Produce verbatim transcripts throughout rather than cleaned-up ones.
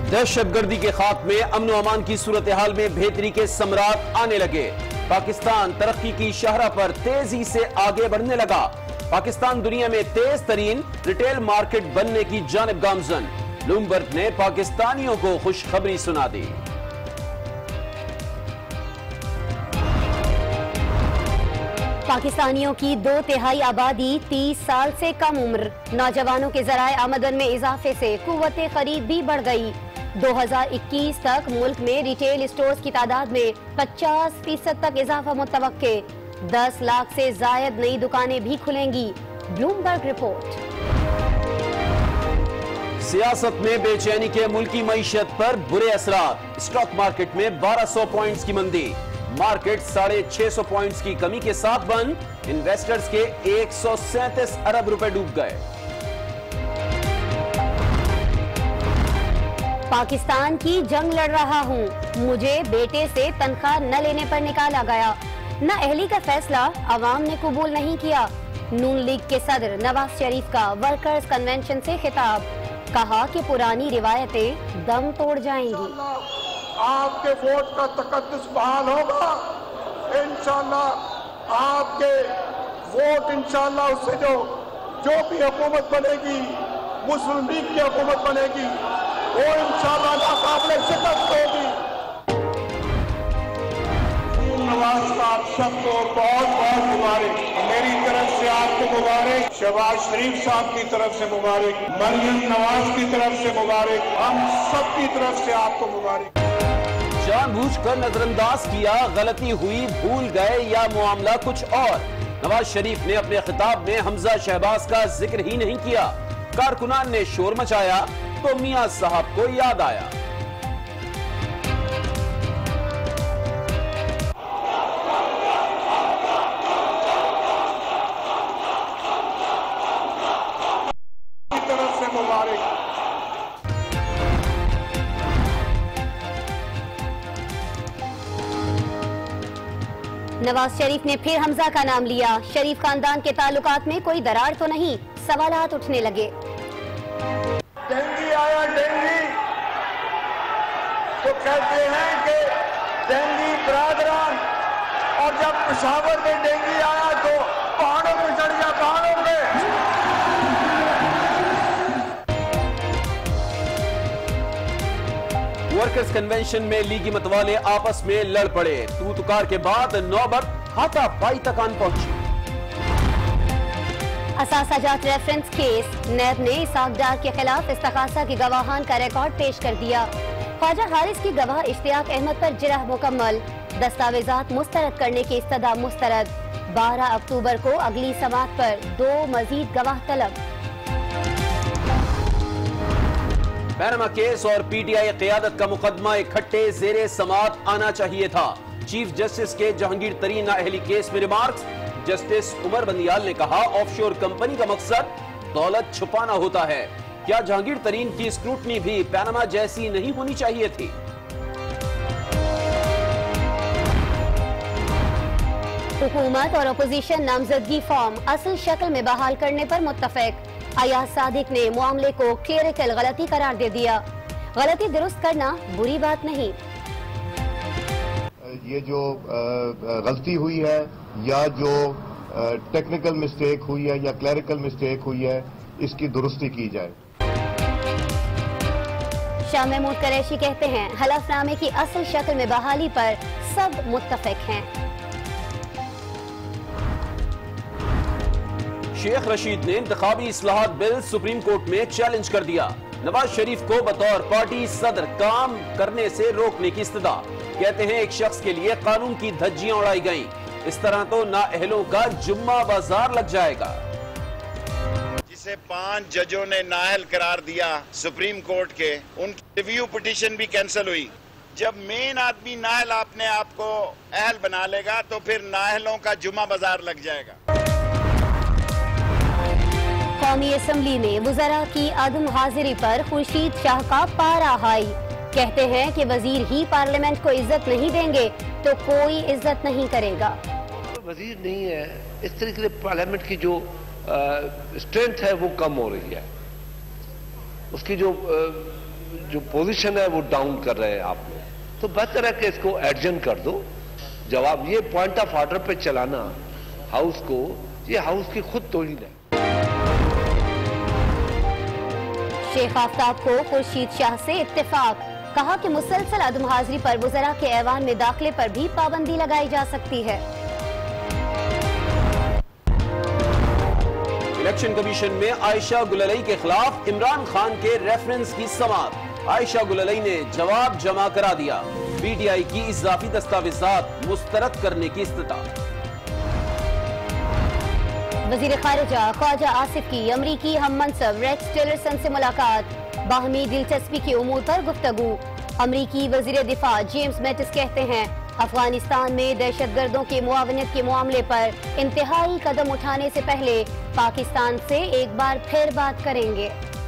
दहशतगर्दी के खात्मे, अमन अमान की सूरत हाल में बेहतरी के समरात आने लगे। पाकिस्तान तरक्की की शाहराह पर तेजी से आगे बढ़ने लगा। पाकिस्तान दुनिया में तेज तरीन रिटेल मार्केट बनने की जानिब गामजन। ब्लूमबर्ग ने पाकिस्तानियों को खुशखबरी सुना दी। पाकिस्तानियों की दो तिहाई आबादी तीस साल से कम उम्र। नौजवानों के जराए आमदन में इजाफे से कुव्वत खरीद भी बढ़ गई। दो हजार इक्कीस तक मुल्क में रिटेल स्टोर्स की तादाद में पचास फीसद तक इजाफा मुतवक्के। दस लाख से जायद नई दुकानें भी खुलेंगी। Bloomberg report. सियासत में बेचैनी के मुल्की मईशत पर बुरे असरात। स्टॉक मार्केट में बारह सौ पॉइंट्स की मंदी। मार्केट साढ़े छह सौ पॉइंट्स की कमी के साथ बंद। इन्वेस्टर्स के एक सौ सैंतीस अरब रुपए डूब गए। पाकिस्तान की जंग लड़ रहा हूँ, मुझे बेटे से तनख्वाह न लेने पर निकाला गया। न अहली का फैसला अवाम ने कबूल नहीं किया। नून लीग के सदर नवाज शरीफ का वर्कर्स कन्वेंशन से खिताब। कहा कि पुरानी रिवायतें दम तोड़ जाएंगी। आपके वोट का तकद्दुस बहाल होगा इंशाअल्लाह। आपके वोट इंशाअल्लाह उससे जो जो भी हुकूमत बनेगी, मुस्लिम लीग की हुकूमत बनेगी, वो इंशाअल्लाह नाकाबिले शिकस्त होगी। नवाज साहब सबको बहुत बहुत मुबारक। मेरी तरफ से आपको मुबारक, शहबाज शरीफ साहब की तरफ से मुबारक, मरियम नवाज की तरफ से मुबारक, हम सब की तरफ से आपको मुबारक। जानबूझकर नजरअंदाज किया, गलती हुई, भूल गए या मामला कुछ और। नवाज शरीफ ने अपने खिताब में हमजा शहबाज का जिक्र ही नहीं किया। कारकुनान ने शोर मचाया तो मियां साहब को याद आया। तरफ से मुबारक। नवाज शरीफ ने फिर हमजा का नाम लिया। शरीफ खानदान के ताल्लुकात में कोई दरार तो नहीं, सवालात उठने लगे। डेंगी आया, डेंगी तो कहते हैं कि डेंगी बरादरान, और जब पेशावर में डेंगी आया तो पहाड़ों में चढ़ गया, पहाड़ों में। वर्कर्स कन्वेंशन में लीगी मतवाले आपस में लड़ पड़े। तू तुकार के बाद नौबत हाथापाई तक आन पहुंची। असासाजात रेफरेंस केस। नैब ने इसाक डार के खिलाफ इस्तगासा की गवाहान का रिकॉर्ड पेश कर दिया। ख्वाजा हारिस की गवाह इश्तियाक अहमद पर जिरह मुकम्मल। दस्तावेजात मुस्तरद करने की इस्तदा मुस्तरद। बारह अक्टूबर को अगली समात पर दो मजीद गवाह तलब। पैनमा केस और पीटीआई क़यादत का मुकदमा इकट्ठे ज़ेरे समात आना चाहिए था। चीफ जस्टिस के जहांगीर तरीन नाअहली केस में रिमार्क्स। जस्टिस उमर बंदियाल ने कहा, ऑफशोर कंपनी का मकसद दौलत छुपाना होता है। क्या जहांगीर तरीन की स्क्रूटनी भी पैनमा जैसी नहीं होनी चाहिए थी? हुकूमत और अपोजिशन नामजदगी फॉर्म असल शक्ल में बहाल करने पर मुत्तफिक। अयाज सादिक ने मामले को क्लेरिकल गलती करार दे दिया। गलती दुरुस्त करना बुरी बात नहीं। ये जो गलती हुई है या जो टेक्निकल मिस्टेक हुई है या क्लेरिकल मिस्टेक हुई है, इसकी दुरुस्ती की जाए। शाह महमूद कुरैशी कहते हैं, हलफनामे की असल शक्ल में बहाली पर सब मुत्तफिक हैं। शेख रशीद ने इंतखाबी इस्लाहात बिल सुप्रीम कोर्ट में चैलेंज कर दिया। नवाज शरीफ को बतौर पार्टी सदर काम करने से रोकने की इस्तदा। कहते हैं, एक शख्स के लिए कानून की धज्जियां उड़ाई गईं। इस तरह तो नाअहलों का जुम्मा बाजार लग जाएगा। जिसे पांच जजों ने नाअहल करार दिया सुप्रीम कोर्ट के, उनकी रिव्यू पिटीशन भी कैंसिल हुई। जब मेन आदमी नाअहल अपने आप को अहल बना लेगा तो फिर नाअहलों का जुम्मा बाजार लग जाएगा। कौमी असम्बली में वज़रा की अदम हाजिरी पर खुर्शीद शाह का पारा हाई। कहते हैं कि वजीर ही पार्लियामेंट को इज्जत नहीं देंगे तो कोई इज्जत नहीं करेगा। वजीर नहीं है, इस तरीके से पार्लियामेंट की जो स्ट्रेंथ है वो कम हो रही है। उसकी जो जो पोजीशन है वो डाउन कर रहे हैं आप लोग, तो बेहतर है कि इसको एडजन कर दो। जवाब ये पॉइंट ऑफ ऑर्डर पे चलाना हाउस को, ये हाउस की खुद तोहिन है। शेख आफ्ताब को खुर्शीद शाह से इत्तेफाक, कहा कि मुसलसल अदम हाजिरी पर वज़रा के ऐवान में दाखिले पर भी पाबंदी लगाई जा सकती है। इलेक्शन कमीशन में आयशा गुललई के खिलाफ इमरान खान के रेफरेंस की समाअत। आयशा गुललई ने जवाब जमा करा दिया। पीटीआई की इजाफी दस्तावेजात मुस्तरद करने की इस्तिताअत। वजीर खारिजा ख्वाजा आसिफ की अमरीकी हम मनसब रेक्स टिलरसन से मुलाकात, बाहमी दिलचस्पी के उमूर पर गुफ्तगू। अमरीकी वजीर दिफा जेम्स मैटिस कहते हैं अफगानिस्तान में दहशतगर्दों के मुआवनत के मामले पर इंतहाई कदम उठाने से पहले पाकिस्तान से एक बार फिर बात करेंगे।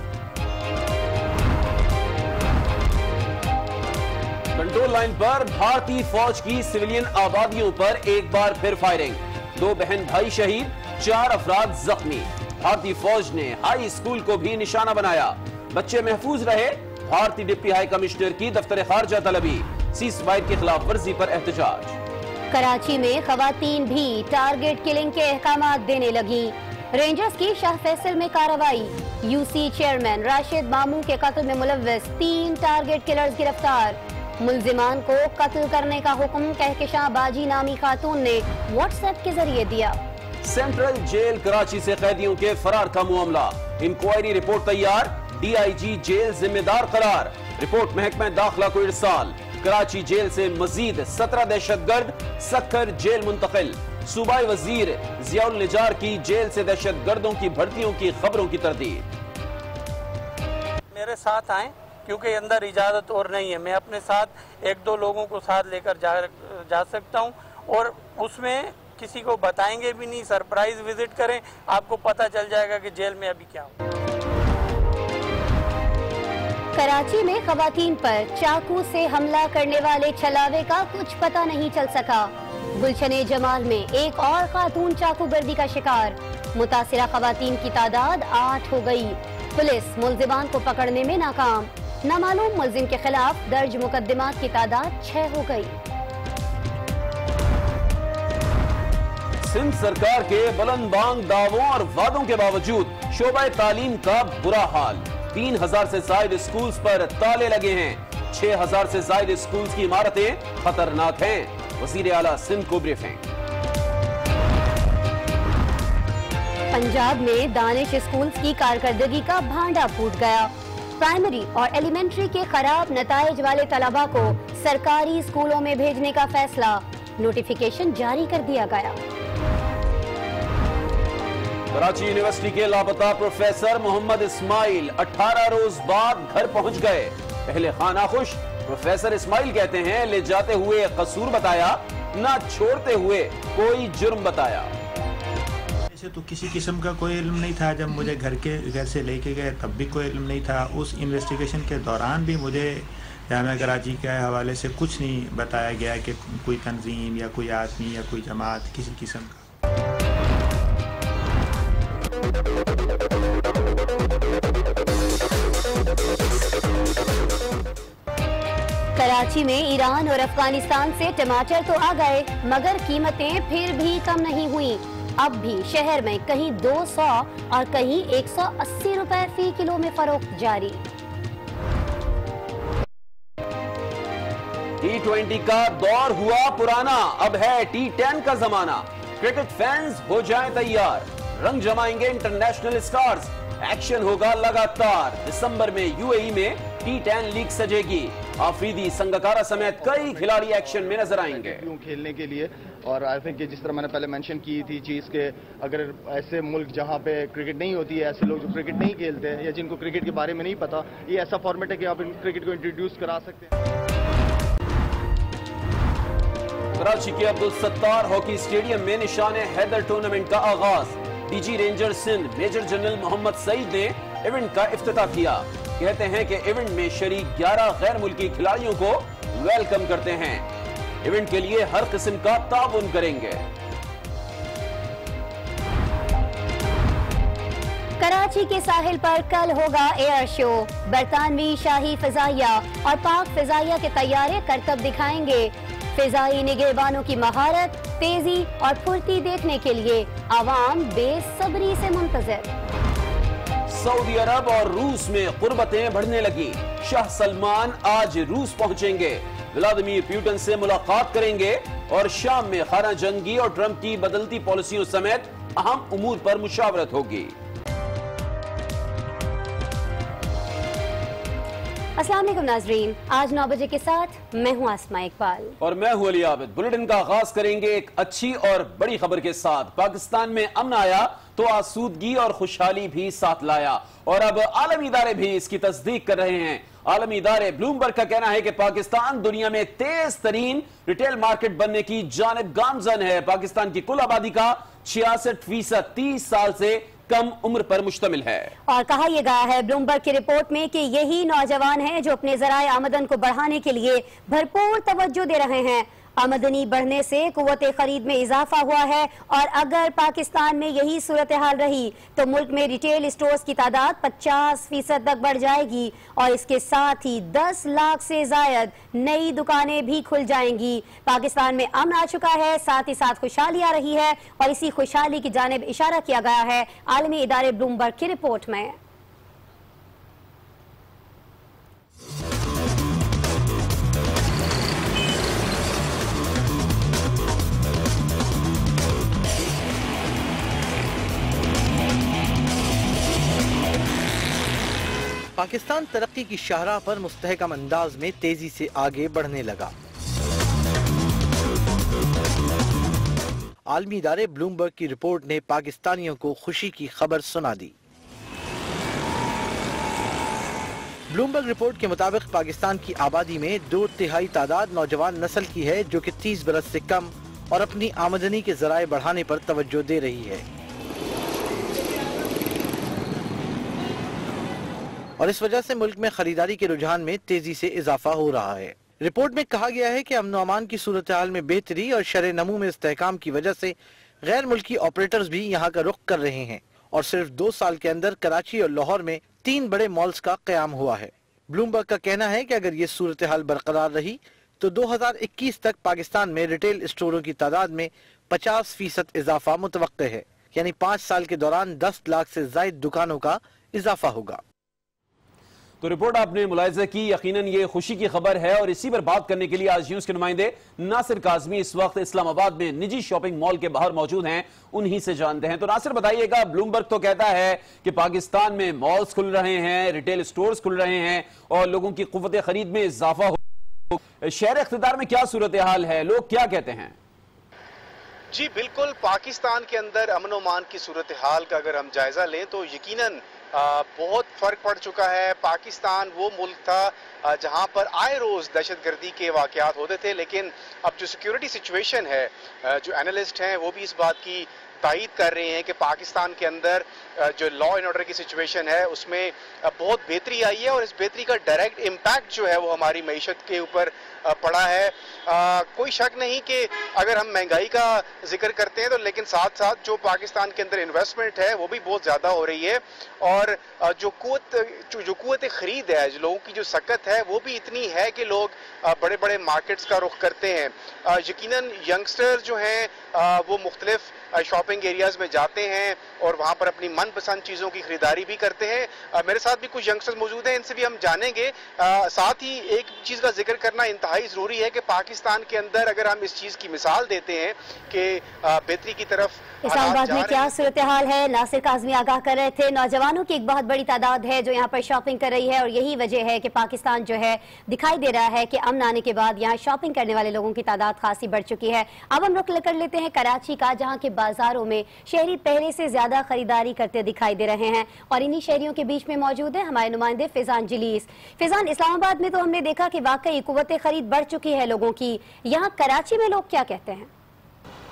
कंट्रोल लाइन पर भारतीय फौज की सिविलियन आबादियों पर एक बार फिर फायरिंग, दो बहन भाई शहीद, चार अफराद जख्मी। भारतीय फौज ने हाई स्कूल को भी निशाना बनाया, बच्चे महफूज रहे। भारतीय डिप्टी हाई कमिश्नर की दफ्तर खारजा तलबी, सीज फायर की खिलाफ वर्जी पर एहतजाज। कराची में खवातीन भी टारगेट किलिंग के अहकामात देने लगी, रेंजर्स की शाह फैसल में कार्रवाई। यूसी चेयरमैन राशिद मामू के कत्ल में मुलव्वस तीन टारगेट किलर्स गिरफ्तार। मुल्जिमान को कत्ल करने का हुक्म कहकशां बाजी नामी खातून ने व्हाट्सएप के जरिए दिया। सेंट्रल जेल कराची से कैदियों के फरार का मामला, इंक्वायरी रिपोर्ट तैयार, डीआईजी जेल जिम्मेदार करार। रिपोर्ट महकमा दाखिला को इरसाल। कराची जेल से मजीद सत्रह दहशतगर्द सक्खर जेल मुंतकिल। सूबाई वजीर जियाउल निजार की जेल से दहशतगर्दों की भर्तियों की खबरों की तरदीद। मेरे साथ आए क्योंकि अंदर इजाजत और नहीं है, मैं अपने साथ एक दो लोगों को साथ लेकर जा जा सकता हूं और उसमें किसी को बताएंगे भी नहीं। सरप्राइज विजिट करें, आपको पता चल जाएगा कि जेल में अभी क्या हो। कराची में खवातीन पर चाकू से हमला करने वाले छलावे का कुछ पता नहीं चल सका। गुलशने जमाल में एक और खातून चाकूगर्दी का शिकार, मुतासिरा खवातीन की तादाद आठ हो गई। पुलिस मुल्जिमान को पकड़ने में नाकाम, नामालूम मुल्जिम के खिलाफ दर्ज मुकदमात की तादाद छह हो गई। सिंध सरकार के बुलंदबांग दावों और वादों के बावजूद शोबा तालीम का बुरा हाल। तीन हजार से ज्यादा स्कूल्स पर ताले लगे हैं, छह हजार से ज्यादा स्कूल्स की इमारतें खतरनाक हैं। वजीर आला सिंध को ब्रीफिंग। पंजाब में दानिश स्कूल्स की कारकर्दगी का भांडा फूट गया। प्राइमरी और एलिमेंट्री के खराब नताइज वाले तलबा को सरकारी स्कूलों में भेजने का फैसला, नोटिफिकेशन जारी कर दिया गया। कराची यूनिवर्सिटी के लापता प्रोफेसर मोहम्मद इस्माइल अठारह रोज बाद घर पहुंच गए। पहले खाना खुश, प्रोफेसर इस्माइल कहते हैं ले जाते हुए कसूर बताया, ना छोड़ते हुए कोई जुर्म बताया। ऐसे तो किसी किस्म का कोई इल्म नहीं था, जब मुझे घर के घर से लेके गए तब भी कोई इल्म नहीं था। उस इन्वेस्टिगेशन के दौरान भी मुझे जामिया कराची के हवाले से कुछ नहीं बताया गया कि कोई तंजीम या कोई आदमी या कोई जमात किसी किस्म का। कराची में ईरान और अफगानिस्तान से टमाटर तो आ गए, मगर कीमतें फिर भी कम नहीं हुई। अब भी शहर में कहीं दो सौ और कहीं एक सौ अस्सी रुपए फी किलो में फरोख्त जारी। टी ट्वेंटी का दौर हुआ पुराना, अब है टी टेन का जमाना। क्रिकेट फैंस हो जाएं तैयार, रंग जमाएंगे इंटरनेशनल स्टार्स। एक्शन होगा लगातार। दिसंबर में यूएई में टी टेन लीग सजेगी। आफरीदी, संगकारा समेत कई खिलाड़ी एक्शन में नजर आएंगे खेलने के लिए। और आई थिंक जिस तरह मैंने पहले मेंशन की थी चीज के, अगर ऐसे मुल्क जहां पे क्रिकेट नहीं होती है, ऐसे लोग जो क्रिकेट नहीं खेलते हैं या जिनको क्रिकेट के बारे में नहीं पता, ये ऐसा फॉर्मेट है कि आप क्रिकेट को इंट्रोड्यूस करा सकते हैं। कराची के अब्दुल सत्तार हॉकी स्टेडियम में निशान हैदर टूर्नामेंट का आगाज। DG ranger Sindh major general Mohammad Saeed ने इवेंट का इफ्तिताह किया। कहते हैं कि इवेंट में शरीक ग्यारह गैर मुल्की खिलाड़ियों को वेलकम करते हैं। इवेंट के लिए हर किस्म का ताउन करेंगे। कराची के साहिल पर कल होगा एयर शो। बरतानवी शाही फिजाइया और पाक फिजाइया के तैयारे करतब दिखाएंगे। फिजाई निगहबानों की महारत, तेजी और फुर्ती देखने के लिए आवाम बेसब्री से मुंतजर। सऊदी अरब और रूस में कुर्बतें बढ़ने लगी। शाह सलमान आज रूस पहुंचेंगे, व्लादिमीर पुतिन से मुलाकात करेंगे और शाम में खाना जंगी और ट्रंप की बदलती पॉलिसियों समेत अहम उमूर पर मुशावरत होगी। अस्सलाम वालेकुम नाजरीन, आज नौ बजे के साथ मैं हूं आसमा इकबाल और मैं हूं अली आबिद। बुलेटिन का आगाज करेंगे एक अच्छी और बड़ी खबर के साथ। पाकिस्तान में अमन आया तो आसूदगी और खुशहाली भी साथ लाया और अब आलमी इदारे भी इसकी तस्दीक कर रहे हैं। आलमी इदारे ब्लूमबर्ग का कहना है कि पाकिस्तान दुनिया में तेज तरीन रिटेल मार्केट बनने की जानिब गामजन है। पाकिस्तान की कुल आबादी का छियासठ फीसद तीस साल से कम उम्र पर मुश्तमिल है। और कहा यह गया है ब्लूमबर्ग की रिपोर्ट में कि यही नौजवान हैं जो अपने जराए आमदन को बढ़ाने के लिए भरपूर तवज्जो दे रहे हैं। आमदनी बढ़ने से कुव्वत खरीद में इजाफा हुआ है और अगर पाकिस्तान में यही सूरत हाल रही तो मुल्क में रिटेल स्टोर्स की तादाद पचास फीसद तक बढ़ जाएगी और इसके साथ ही दस लाख से जायद नई दुकानें भी खुल जाएंगी। पाकिस्तान में अमन आ चुका है, साथ ही साथ खुशहाली आ रही है और इसी खुशहाली की जानिब इशारा किया गया है आलमी इदारे ब्लूमबर्ग की रिपोर्ट में। पाकिस्तान तरक्की की शाहराह पर मुस्तहकम अंदाज में तेजी से आगे बढ़ने लगा। आलमी इदारे ब्लूमबर्ग की रिपोर्ट ने पाकिस्तानियों को खुशी की खबर सुना दी। ब्लूमबर्ग रिपोर्ट के मुताबिक पाकिस्तान की आबादी में दो तिहाई तादाद नौजवान नस्ल की है जो कि तीस बरस से कम और अपनी आमदनी के जराए बढ़ाने पर तवज्जो दे रही है और इस वजह से मुल्क में खरीदारी के रुझान में तेजी से इजाफा हो रहा है। रिपोर्ट में कहा गया है कि अमन अमान की सूरत हाल में बेहतरी और शर नमू में इस्तेहकाम की वजह से गैर मुल्की ऑपरेटर्स भी यहाँ का रुख कर रहे हैं और सिर्फ दो साल के अंदर कराची और लाहौर में तीन बड़े मॉल्स का कयाम हुआ है। ब्लूमबर्ग का कहना है कि अगर ये सूरत हाल बरकरार रही तो दो हजार इक्कीस तक पाकिस्तान में रिटेल स्टोरों की तादाद में पचास फीसद इजाफा मुतवक्के है, यानी पाँच साल के दौरान दस लाख से जायद दुकानों का इजाफा होगा। तो रिपोर्ट आपने मुलाहिजा की, यकीनन ये खुशी की खबर है और इसी पर बात करने के लिए आज न्यूज के नुमाइंदे नासिर काजमी इस वक्त इस्लामाबाद में निजी शॉपिंग मॉल के बाहर मौजूद हैं, उन्हीं से जानते हैं। तो नासिर बताइएगा, ब्लूमबर्ग तो कहता है कि पाकिस्तान में मॉल्स खुल रहे हैं, रिटेल स्टोर्स खुल रहे हैं और लोगों की कुव्वत खरीद में इजाफा हो। शहर इख्तिदार में क्या सूरत हाल है, लोग क्या कहते हैं? जी बिल्कुल, पाकिस्तान के अंदर अमन अमान की सूरत हाल का अगर हम जायजा लें तो यकीनन आ, बहुत फर्क पड़ चुका है। पाकिस्तान वो मुल्क था जहां पर आए रोज दहशतगर्दी के वाकयात होते थे, लेकिन अब जो सिक्योरिटी सिचुएशन है, जो एनालिस्ट हैं वो भी इस बात की तायीद कर रहे हैं कि पाकिस्तान के अंदर जो लॉ एंड ऑर्डर की सिचुएशन है उसमें बहुत बेहतरी आई है और इस बेहतरी का डायरेक्ट इम्पैक्ट जो है वो हमारी मईशत के ऊपर पड़ा है। आ, कोई शक नहीं कि अगर हम महंगाई का जिक्र करते हैं तो लेकिन साथ साथ जो पाकिस्तान के अंदर इन्वेस्टमेंट है वो भी बहुत ज़्यादा हो रही है और जो कुव्वत जो, जो कुव्वत खरीद है, जो लोगों की जो सकत है वो भी इतनी है कि लोग बड़े बड़े मार्केट्स का रुख करते हैं। यकीनन यंगस्टर जो हैं वो मुख्तलिफ शॉपिंग एरियाज में जाते हैं और वहाँ पर अपनी मनपसंद चीज़ों की खरीदारी भी करते हैं। आ, मेरे साथ भी कुछ यंगस्टर्स मौजूद हैं, इनसे भी हम जानेंगे। आ, साथ ही एक चीज़ का जिक्र करना इंतहाई ज़रूरी है कि पाकिस्तान के अंदर अगर हम इस चीज़ की मिसाल देते हैं कि बेहतरी की तरफ इस्लामाबाद में क्या सूरत हाल है, नासिर काज़मी आगाह कर रहे थे। नौजवानों की एक बहुत बड़ी तादाद है जो यहाँ पर शॉपिंग कर रही है और यही वजह है कि पाकिस्तान जो है दिखाई दे रहा है कि अमन आने के बाद यहाँ शॉपिंग करने वाले लोगों की तादाद खासी बढ़ चुकी है। अब हम रुख कर लेते हैं कराची का, जहाँ के बाजारों में शहरी पहले से ज्यादा खरीदारी करते दिखाई दे रहे हैं और इन्हीं शहरियों के बीच में मौजूद है हमारे नुमाइंदे फिजान जलीस। फिजान, इस्लामाबाद में तो हमने देखा कि वाकई कुव्वत खरीद बढ़ चुकी है लोगों की, यहाँ कराची में लोग क्या कहते हैं?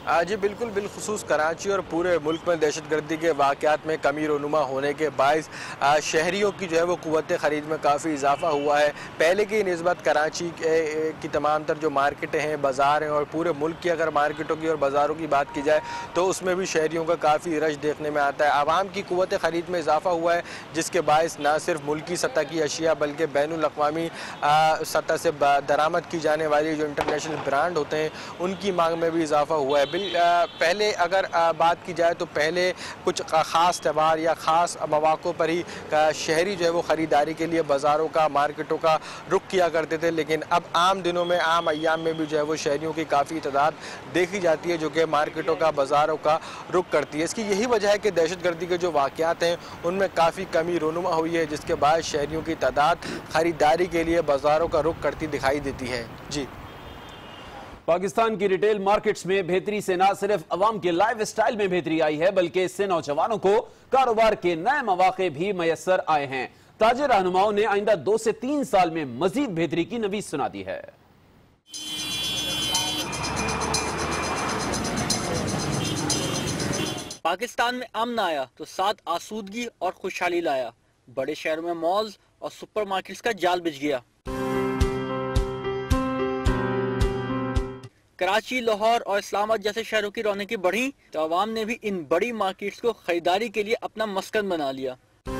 जी बिल्कुल, बिलखुसूस कराची और पूरे मुल्क में दहशतगर्दी के वाक़यात में कमी रोनुमा होने के बायस शहरियों की जो है वो क़ुव्वत ख़रीद में काफ़ी इजाफा हुआ है। पहले की निस्बत कराची के की तमाम तर जो मार्केटें हैं, बाज़ार हैं और पूरे मुल्क की अगर मार्केटों की और बाज़ारों की बात की जाए तो उसमें भी शहरियों का काफ़ी रश देखने में आता है। आवाम की क़ुव्वत ख़रीद में इजाफा हुआ है, जिसके बायस न सिर्फ मुल्की सतह की अशिया बल्कि बैनुल अक़वामी सतह से दरामद की जाने वाली जो इंटरनेशनल ब्रांड होते हैं उनकी मांग में भी इजाफा हुआ है। पहले अगर बात की जाए तो पहले कुछ ख़ास त्यौहार या ख़ास मौक़ों पर ही शहरी जो है वो ख़रीदारी के लिए बाज़ारों का, मार्केटों का रुख किया करते थे, लेकिन अब आम दिनों में, आम अय्याम में भी जो है वो शहरियों की काफ़ी तादाद देखी जाती है जो कि मार्केटों का, बाज़ारों का रुख करती है। इसकी यही वजह है कि दहशतगर्दी के जो वाक़यात हैं उनमें काफ़ी कमी रोनुमा हुई है, जिसके बाद शहरियों की तादाद ख़रीदारी के लिए बाज़ारों का रुख करती दिखाई देती है। जी, पाकिस्तान की रिटेल मार्केट्स में बेहतरी से न सिर्फ अवाम के लाइफ स्टाइल में बेहतरी आई है बल्कि इससे नौजवानों को कारोबार के नए मौके भी मैसर आए हैं। ताजिर रहनुमाओं ने आइंदा दो से तीन साल में मजीद बेहतरी की नवीज सुना दी है। पाकिस्तान में अमन आया तो साथ आसूदगी और खुशहाली लाया। बड़े शहरों में मॉल्स और सुपरमार्केट्स का जाल बिछ गया। कराची, लाहौर और इस्लामाबाद जैसे शहरों की रौनकी बढ़ी तो अवाम ने भी इन बड़ी मार्केट्स को खरीदारी के लिए अपना मस्कन बना लिया।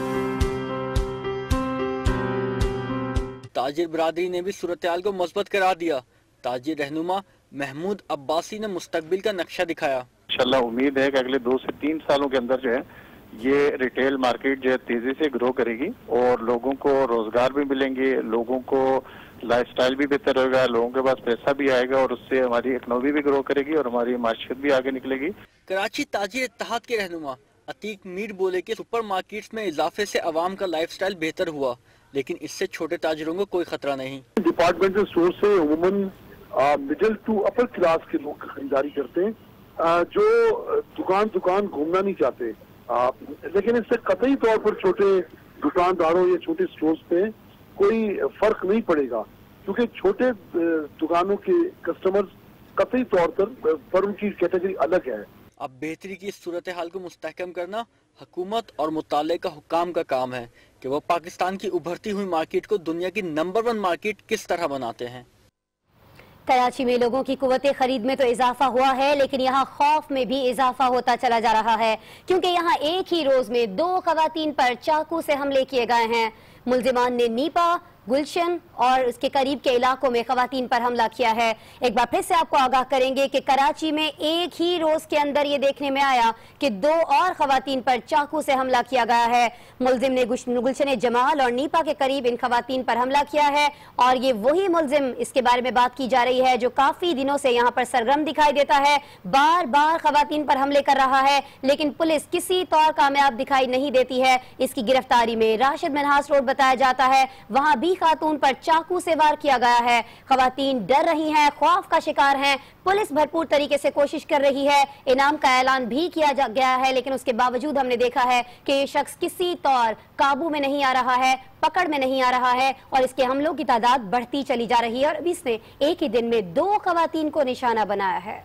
ताजिर बरादरी ने भी सूरत हाल को मुस्बत करार दिया। ताजिर रहनुमा महमूद अब्बासी ने मुस्तकबिल का नक्शा दिखाया। इंशाल्लाह उम्मीद है कि अगले दो से तीन सालों के अंदर जो है ये रिटेल मार्केट जो है तेजी से ग्रो करेगी और लोगों को रोजगार भी मिलेंगे, लोगों को लाइफस्टाइल भी बेहतर होगा, लोगों के पास पैसा भी आएगा और उससे हमारी इकनॉमी भी ग्रो करेगी और हमारी माशियत भी आगे निकलेगी। कराची ताजिर इत्तेहाद के रहनुमा अतीक मीर बोले कि सुपरमार्केट्स में इजाफे से अवाम का लाइफस्टाइल बेहतर हुआ, लेकिन इससे छोटे ताजिरों को कोई खतरा नहीं। डिपार्टमेंटल स्टोर से अमूमन मिडिल टू अपर क्लास के लोग खरीदारी करते हैं, जो दुकान दुकान घूमना नहीं चाहते, आ, लेकिन इससे कतई तौर पर छोटे दुकानदारों या छोटे स्टोर्स पे कोई फर्क नहीं पड़ेगा, क्योंकि छोटे दुकानों के कस्टमर्स कतई तौर पर पर उनकी कैटेगरी अलग है। अब बेहतरी की इस सूरत हाल को मुस्तहकम करना हुकूमत और मुताल्लिका हुक्काम का काम है कि वो पाकिस्तान की उभरती हुई मार्केट को दुनिया की नंबर वन मार्केट किस तरह बनाते हैं। कराची में लोगों की कुव्वत खरीद में तो इजाफा हुआ है, लेकिन यहाँ खौफ में भी इजाफा होता चला जा रहा है, क्योंकि यहाँ एक ही रोज में दो खवातीन पर चाकू से हमले किए गए हैं। मुल्जिमान ने नीपा, गुलशन और उसके करीब के इलाकों में खवातीन पर हमला किया है। एक बार फिर से आपको आगाह करेंगे कि कराची में एक ही रोज के अंदर ये देखने में आया कि दो और खवातीन पर चाकू से हमला किया गया है। मुल्जिम ने गुलशन जमाल और नीपा के करीब इन खवातीन पर हमला किया है और ये वही मुल्जिम, इसके बारे में बात की जा रही है, जो काफी दिनों से यहाँ पर सरगर्म दिखाई देता है, बार बार खवातीन पर हमले कर रहा है, लेकिन पुलिस किसी तौर कामयाब दिखाई नहीं देती है। इसकी गिरफ्तारी में राशिद मिन्हास रोड बताया जाता है, वहां भी खातून पर चाकू से वार किया गया है। खवातीन डर रही हैं, खौफ का शिकार हैं। पुलिस भरपूर तरीके से कोशिश कर रही है, इनाम का ऐलान भी किया जा गया है, लेकिन उसके बावजूद हमने देखा है कि ये शख्स किसी तौर काबू में नहीं आ रहा है, पकड़ में नहीं आ रहा है और इसके हमलों की तादाद बढ़ती चली जा रही है और अभी इसने एक ही दिन में दो खवातीन को निशाना बनाया है।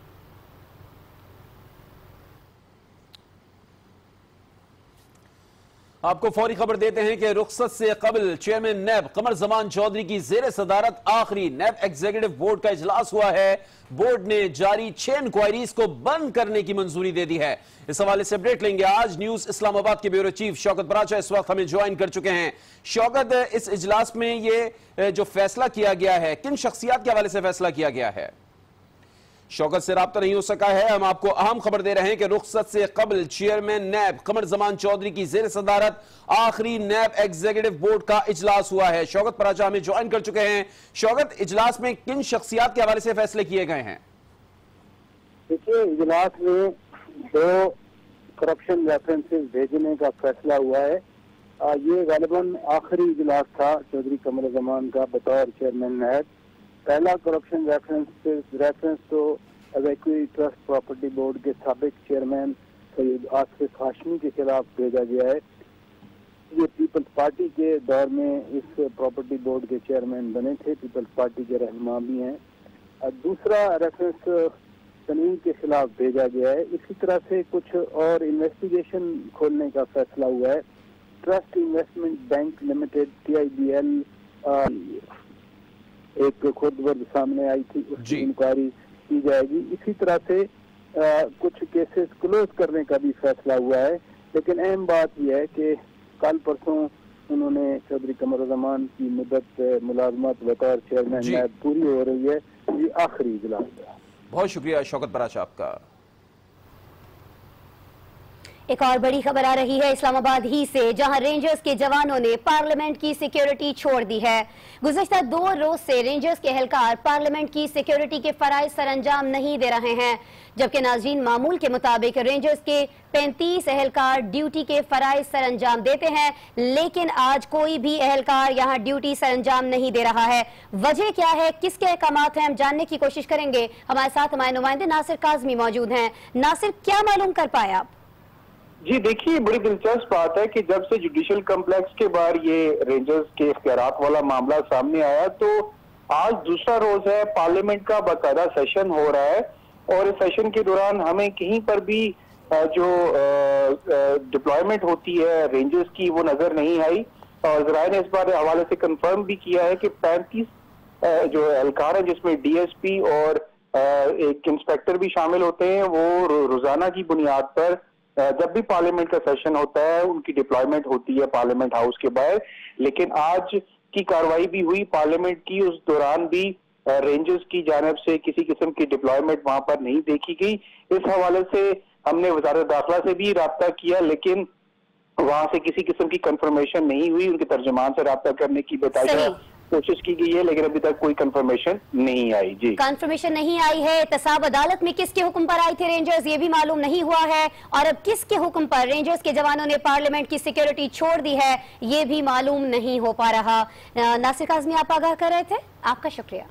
आपको फौरी खबर देते हैं कि रुखसत से कबल चेयरमैन नैब कमर जमान चौधरी की जेर सदारत आखिरी नैब एग्जीक्यूटिव बोर्ड का इजलास हुआ है। बोर्ड ने जारी छह इंक्वायरीज को बंद करने की मंजूरी दे दी है। इस हवाले से अपडेट लेंगे आज न्यूज इस्लामाबाद के ब्यूरो चीफ शौकत बराचा इस वक्त हमें ज्वाइन कर चुके हैं। शौकत, इस इजलास में ये जो फैसला किया गया है, किन शख्सियात के हवाले से फैसला किया गया है? शौकत से राब्ता नहीं हो सका है। हम आपको अहम खबर दे रहे हैं कि रुखसत से कबल चेयरमैन नैब कमर जमान चौधरी की जेर सदारत आखिरी नैब एग्जीक्यूटिव बोर्ड का इजलास हुआ है। शौकत बराचा हमें ज्वाइन कर चुके हैं। शौकत, इजलास में किन शख्सियात के हवाले से फैसले किए गए हैं? देखिए, इजलास में दो करप्शन रेफरेंसेस भेजने का फैसला हुआ है। आ, ये गालिबन आखिरी इजलास था चौधरी कमर जमान का बतौर चेयरमैन नैब। पहला करप्शन रेफरेंस रेफरेंस तो अवैक्यूई ट्रस्ट प्रॉपर्टी बोर्ड के साबिक चेयरमैन सैयद आसिफ हाशमी के खिलाफ भेजा गया है। ये पीपल्स पार्टी के दौर में इस प्रॉपर्टी बोर्ड के चेयरमैन बने थे, पीपल्स पार्टी के रहनुमा भी हैं। दूसरा रेफरेंस तनवीर के खिलाफ भेजा गया है। इसी तरह से कुछ और इन्वेस्टिगेशन खोलने का फैसला हुआ है। Trust investment bank limited T I B L एक खुद वर्द सामने आई थी, उसकी इंक्वायरी की जाएगी। इसी तरह से आ, कुछ केसेस क्लोज करने का भी फैसला हुआ है। लेकिन अहम बात यह है कि कल परसों उन्होंने चौधरी कमरुज़्ज़मान की मुद्दत मुलाजमत बतौर चेयरमैन नैब पूरी हो रही है। ये आखिरी इजलास है। बहुत शुक्रिया शौकत बराश आपका। एक और बड़ी खबर आ रही है इस्लामाबाद ही से, जहां रेंजर्स के जवानों ने पार्लियामेंट की सिक्योरिटी छोड़ दी है। गुज़श्ता दो रोज से रेंजर्स के एहलकार पार्लियामेंट की सिक्योरिटी के फराइज सरअंजाम नहीं दे रहे हैं, जबकि नाज़रीन मामूल के मुताबिक रेंजर्स के पैंतीस एहलकार ड्यूटी के फराइज सरअंजाम देते हैं, लेकिन आज कोई भी एहलकार यहां ड्यूटी सरअंजाम नहीं दे रहा है। वजह क्या है, किसके अहकामात हैं, हम जानने की कोशिश करेंगे। हमारे साथ हमारे नुमाइंदे नासिर काज़मी मौजूद हैं। नासिर, क्या मालूम कर पाए आप? जी देखिए, बड़ी दिलचस्प बात है कि जब से जुडिशल कम्प्लेक्स के बाहर ये रेंजर्स के इख्तियारात वाला मामला सामने आया, तो आज दूसरा रोज है पार्लियामेंट का बाकायदा सेशन हो रहा है, और इस सेशन के दौरान हमें कहीं पर भी जो डिप्लॉयमेंट होती है रेंजर्स की वो नजर नहीं आई। और जराए ने इस बार हवाले से कंफर्म भी किया है कि पैंतीस जो एहलकार है, जिसमें डी एस पी और एक इंस्पेक्टर भी शामिल होते हैं, वो रोजाना की बुनियाद पर जब भी पार्लियामेंट का सेशन होता है उनकी डिप्लॉयमेंट होती है पार्लियामेंट हाउस के बाहर। लेकिन आज की कार्रवाई भी हुई पार्लियामेंट की, उस दौरान भी रेंजर्स की जानिब से किसी किस्म की डिप्लॉयमेंट वहां पर नहीं देखी गई। इस हवाले से हमने वजारत दाखिला से भी राब्ता किया, लेकिन वहां से किसी किस्म की कंफर्मेशन नहीं हुई। उनके तर्जुमान से राब्ता करने की बताया कोशिश की गई है, लेकिन अभी तक कोई कंफर्मेशन नहीं आई। जी, कंफर्मेशन नहीं आई है। एहतसाब अदालत में किसके हुक्म पर आए थे रेंजर्स, ये भी मालूम नहीं हुआ है, और अब किसके हुक्म पर रेंजर्स के जवानों ने पार्लियामेंट की सिक्योरिटी छोड़ दी है, ये भी मालूम नहीं हो पा रहा। नासिर काज़मी, आप आगाह कर रहे थे, आपका शुक्रिया।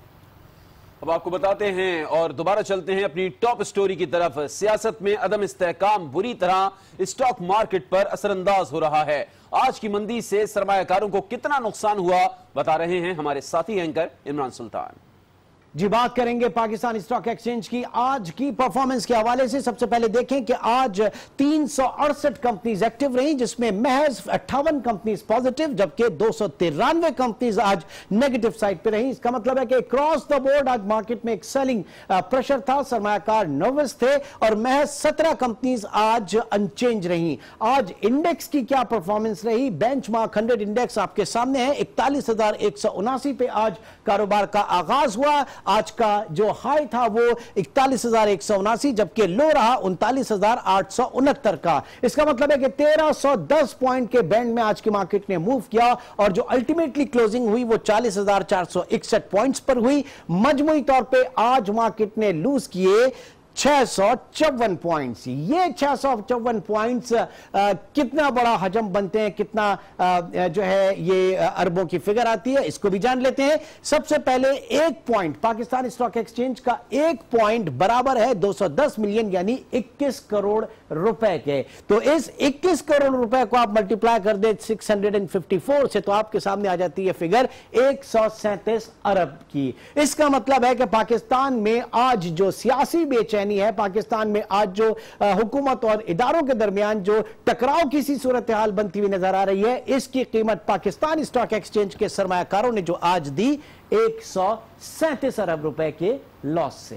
अब आपको बताते हैं और दोबारा चलते हैं अपनी टॉप स्टोरी की तरफ। सियासत में अदम इस्तेहकाम बुरी तरह स्टॉक मार्केट पर असरअंदाज हो रहा है। आज की मंदी से सरमायाकारों को कितना नुकसान हुआ, बता रहे हैं हमारे साथी एंकर इमरान सुल्तान। जी, बात करेंगे पाकिस्तान स्टॉक एक्सचेंज की आज की परफॉर्मेंस के हवाले से। सबसे पहले देखें कि आज तीन सौ अड़सठ कंपनीज एक्टिव रही, जिसमें महज अट्ठावन कंपनीज पॉजिटिव, जबकि दो सौ तिरानवे कंपनीज आज नेगेटिव साइड पे रही। इसका मतलब है कि क्रॉस द बोर्ड आज मार्केट में एक सेलिंग प्रेशर था, सरमायाकार नर्वस थे, और महज सत्रह कंपनीज आज अनचेंज रही। आज इंडेक्स की क्या परफॉर्मेंस रही, बेंचमार्क हंड्रेड इंडेक्स आपके सामने है। इकतालीस हजार एक सौ उनासी पे आज कारोबार का आगाज हुआ। आज का जो हाई था वो इकतालीस हजार एक सौ उनासी, जबकि लो रहा उनतालीस हजार आठ सौ उनहत्तर का। इसका मतलब है कि तेरह सौ दस पॉइंट के बैंड में आज की मार्केट ने मूव किया, और जो अल्टीमेटली क्लोजिंग हुई वो चालीस हजार चार सौ इकसठ पॉइंट्स पर हुई। मजमूई तौर पे आज मार्केट ने लूज किए छह सौ चौवन पॉइंट्स। ये छह सौ चौवन पॉइंट्स कितना बड़ा हजम बनते हैं, कितना आ, जो है ये अरबों की फिगर आती है, इसको भी जान लेते हैं। सबसे पहले एक पॉइंट, पाकिस्तान स्टॉक एक्सचेंज का एक पॉइंट बराबर है दो सौ दस मिलियन यानी इक्कीस करोड़ रुपए के। तो इस इक्कीस करोड़ रुपए को आप मल्टीप्लाई कर दे छह सौ चौवन से, तो आपके सामने आ जाती है फिगर एक सौ सैंतीस अरब की। इसका मतलब है कि पाकिस्तान में आज जो सियासी बेचैनी है, पाकिस्तान में आज जो हुकूमत और इदारों के दरमियान जो टकराव की सी सूरत हाल बनती हुई नजर आ रही है, इसकी कीमत पाकिस्तान स्टॉक एक्सचेंज के सरमायाकारों ने जो आज दी एक सौ सैंतीस अरब रुपए के लॉस से।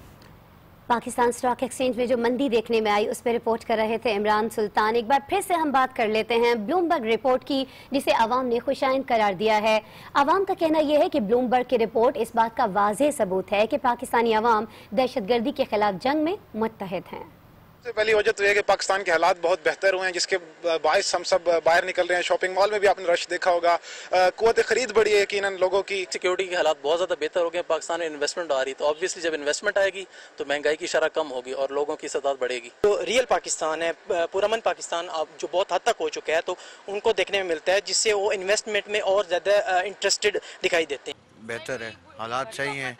पाकिस्तान स्टॉक एक्सचेंज में जो मंदी देखने में आई उस पर रिपोर्ट कर रहे थे इमरान सुल्तान। एक बार फिर से हम बात कर लेते हैं ब्लूमबर्ग रिपोर्ट की, जिसे अवाम ने खुशाइन करार दिया है। अवाम का कहना यह है कि ब्लूमबर्ग की रिपोर्ट इस बात का वाज़ेह सबूत है कि पाकिस्तानी अवाम दहशतगर्दी के खिलाफ जंग में मुत्तहिद हैं। सबसे पहली वजह तो यह कि पाकिस्तान के हालात बहुत बेहतर हुए हैं, जिसके बायस हम सब बाहर निकल रहे हैं। शॉपिंग मॉल में भी आपने रश देखा होगा, कुव्वत खरीद बढ़ी है यकीनन लोगों की। सिक्योरिटी के हालात बहुत ज़्यादा बेहतर हो गए। पाकिस्तान में इन्वेस्टमेंट आ रही, तो ऑब्वियसली जब इन्वेस्टमेंट आएगी तो महंगाई की शरह कम होगी और लोगों की सतात बढ़ेगी। तो रियल पाकिस्तान है, पुरअमन पाकिस्तान जो बहुत हद तक हो चुका है, तो उनको देखने में मिलता है, जिससे वो इन्वेस्टमेंट में और ज़्यादा इंटरेस्टेड दिखाई देते हैं। बेहतर है, हालात सही हैं,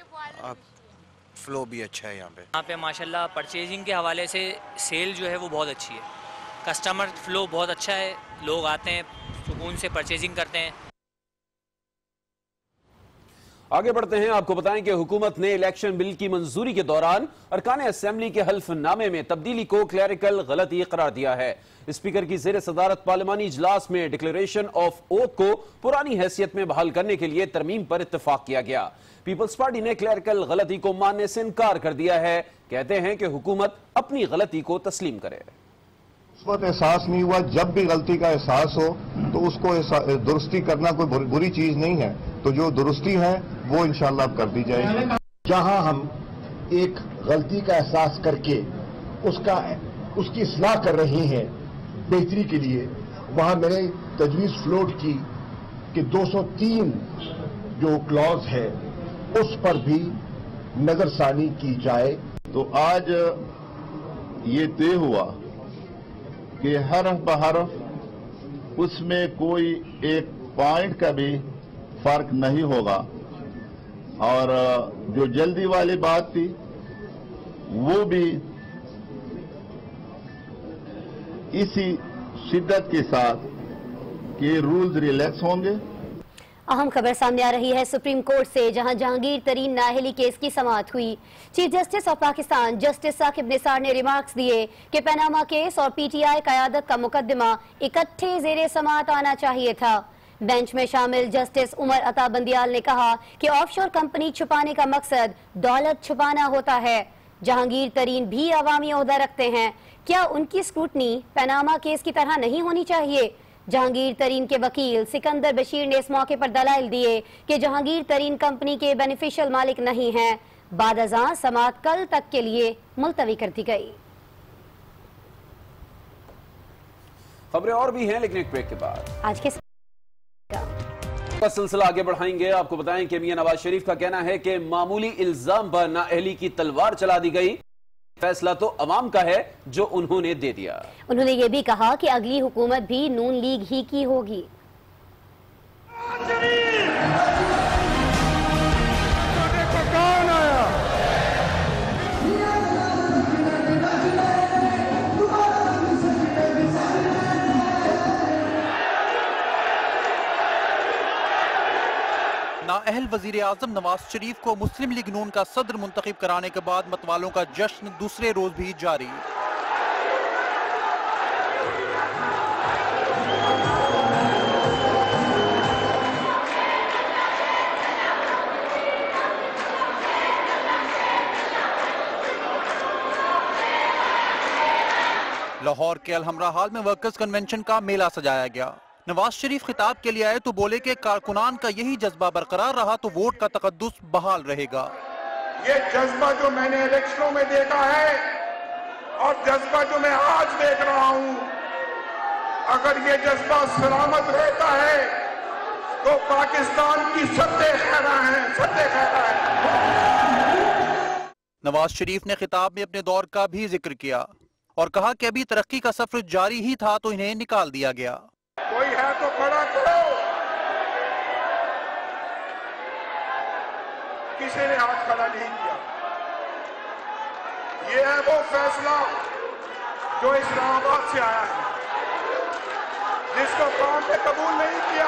अब फ्लो भी अच्छा है यहाँ पे। यहाँ पे माशाल्लाह परचेजिंग के हवाले से सेल जो है वो बहुत अच्छी है, कस्टमर फ्लो बहुत अच्छा है, लोग आते हैं सुकून से परचेजिंग करते हैं। आगे बढ़ते हैं। आपको बताएं कि हुकूमत ने इलेक्शन बिल की मंजूरी के दौरान अरकान असेंबली के हल्फनामे में तब्दीली को क्लैरिकल गलती करार दिया है। स्पीकर की जेर सदारत पार्लिमानी इजलास में डिक्लेरेशन ऑफ ओथ को पुरानी हैसियत में बहाल करने के लिए तरमीम पर इत्तेफाक किया गया। पीपल्स पार्टी ने क्लैरिकल गलती को मानने से इनकार कर दिया है। कहते हैं कि हुकूमत अपनी गलती को तस्लीम करे। उस वक्त एहसास नहीं हुआ, जब भी गलती का एहसास हो तो उसको दुरुस्ती करना कोई बुरी चीज नहीं है, तो जो दुरुस्ती है वो इंशाल्लाह कर दी जाएगी। जहां हम एक गलती का एहसास करके उसका उसकी इस्लाह कर रहे हैं बेहतरी के लिए, वहां मैंने तजवीज फ्लोट की कि दो सौ तीन जो क्लॉज है उस पर भी नजरसानी की जाए। तो आज ये तय हुआ कि हरफ बहरफ उसमें कोई एक पॉइंट का भी फर्क नहीं होगा, और जो जल्दी वाली बात थी वो भी इसी शिद्दत के साथ कि रूल्स रिलैक्स होंगे। अहम खबर सामने आ रही है सुप्रीम कोर्ट से, जहां जहांगीर तरीन नाअहली केस की समाअत हुई। Chief justice of Pakistan justice Saqib Nisar ने रिमार्क्स दिए कि पनामा केस और पीटीआई क़यादत का मुकदमा इकट्ठे जेरे समाअत आना चाहिए था। बेंच में शामिल जस्टिस उमर अता बंदियाल ने कहा कि ऑफशोर कंपनी छुपाने का मकसद दौलत छुपाना होता है। जहांगीर तरीन भी अवामी ओहदा रखते हैं, क्या उनकी स्क्रूटनी पनामा केस की तरह नहीं होनी चाहिए? जहांगीर तरीन के वकील सिकंदर बशीर ने इस मौके पर दलाइल दिए कि जहांगीर तरीन कंपनी के बेनिफिशियल मालिक नहीं हैं। बाद अज़ां समाअत कल तक के लिए मुलतवी कर दी गई। खबरें और भी हैं, लेकिन एक ब्रेक के बाद आज के का सिलसिला आगे बढ़ाएंगे। आपको बताएं कि मियां नवाज शरीफ का कहना है कि मामूली इल्जाम पर नाअहली की तलवार चला दी गई, फैसला तो अवाम का है जो उन्होंने दे दिया। उन्होंने ये भी कहा कि अगली हुकूमत भी नून लीग ही की होगी। नाअहल वजीर आजम नवाज शरीफ को मुस्लिम लीग नून का सदर मुंतखब कराने के बाद मतवालों का जश्न दूसरे रोज भी जारी। लाहौर के अलहमरा हाल में वर्कर्स कन्वेंशन का मेला सजाया गया। नवाज शरीफ खिताब के लिए आए तो बोले कि कारकुनान का यही जज्बा बरकरार रहा तो वोट का तकद्दुस बहाल रहेगा। ये जज्बा जो मैंने इलेक्शनों में देखा है और जज्बा जो मैं आज देख रहा हूं, अगर ये जज्बा सलामत रहता है तो पाकिस्तान की सत्ते खैरा है, सत्ते खैरा है। नवाज शरीफ ने खिताब में अपने दौर का भी जिक्र किया और कहा कि अभी तरक्की का सफर जारी ही था तो इन्हें निकाल दिया गया। कोई है तो खड़ा करो। किसी ने हाथ खड़ा नहीं किया। ये है वो फैसला जो इस्लामाबाद से आया है, जिसको कौम ने कबूल नहीं किया।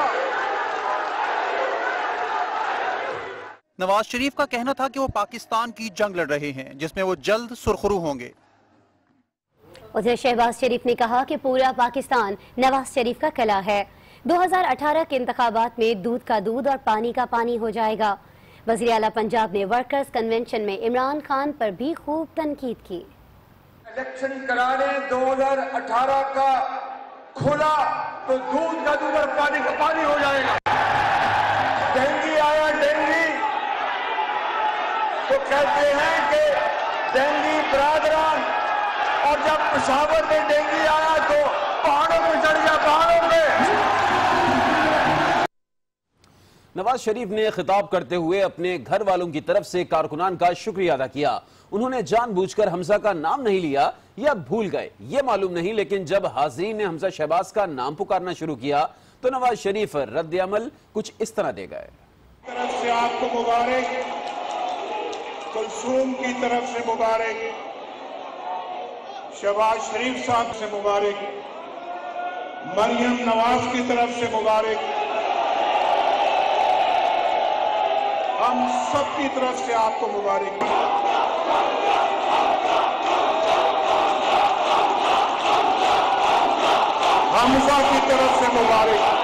नवाज शरीफ का कहना था कि वो पाकिस्तान की जंग लड़ रहे हैं जिसमें वो जल्द सुरखरू होंगे। उधर शहबाज शरीफ ने कहा कि पूरा पाकिस्तान नवाज शरीफ का किला है। दो हज़ार अठारह के इंतखाबात में दूध का दूध और पानी का पानी हो जाएगा। वज़ीर आला पंजाब ने वर्कर्स कन्वेंशन में इमरान खान पर भी खूब तनकीद की। इलेक्शन कराने दो हज़ार अठारह का खुला तो दूध का दूध और पानी का पानी हो जाएगा। डेंगू आया डेंगू तो कहते हैं कि डेंगू बरादरान, और जब पेशावर में डेंगू आया तो पहाड़ों में चढ़ गया, पहाड़ों में। नवाज शरीफ ने खिताब करते हुए अपने घर वालों की तरफ से कारकुनान का शुक्रिया अदा किया। उन्होंने जानबूझकर हमजा का नाम नहीं लिया या भूल गए ये मालूम नहीं, लेकिन जब हाज़रीन ने हमजा शहबाज का नाम पुकारना शुरू किया तो नवाज शरीफ रद्द अमल कुछ इस तरह दे गए। तरफ से आपको मुबारक, कुलसूम की तरफ से मुबारक, शहबाज शरीफ साहब से मुबारक, मरियम नवाज की तरफ से मुबारक, हम सबकी तरफ से आपको मुबारक। हमजा की तरफ से मुबारक।